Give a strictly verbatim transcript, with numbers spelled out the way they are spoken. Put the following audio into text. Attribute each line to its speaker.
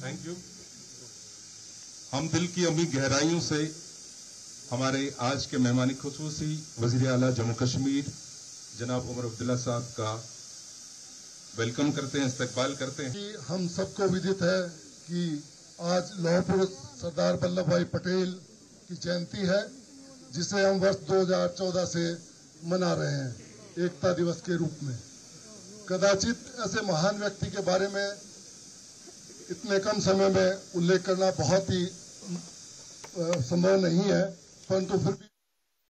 Speaker 1: Thank you. हम दिल की अमी गहराइयों से हमारे आज के मेहमान खुसूसी वजीर आला जम्मू कश्मीर जनाब उमर अब्दुल्ला साहब का वेलकम करते हैं, इस्तकबाल करते हैं।
Speaker 2: कि हम सबको विदित है कि आज लौह पुरुष सरदार वल्लभ भाई पटेल की जयंती है, जिसे हम वर्ष दो हज़ार चौदह से मना रहे हैं एकता दिवस के रूप में। कदाचित ऐसे महान व्यक्ति के बारे में इतने कम समय में उल्लेख करना बहुत ही संभव नहीं है, परंतु फिर भी